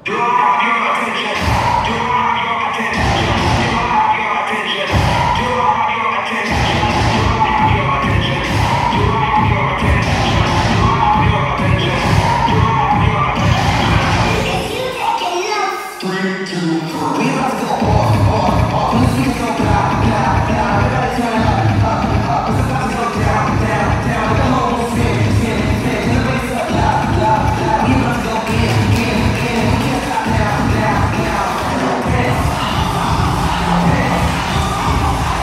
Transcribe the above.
We about to go off. When the speakers go blah, blah,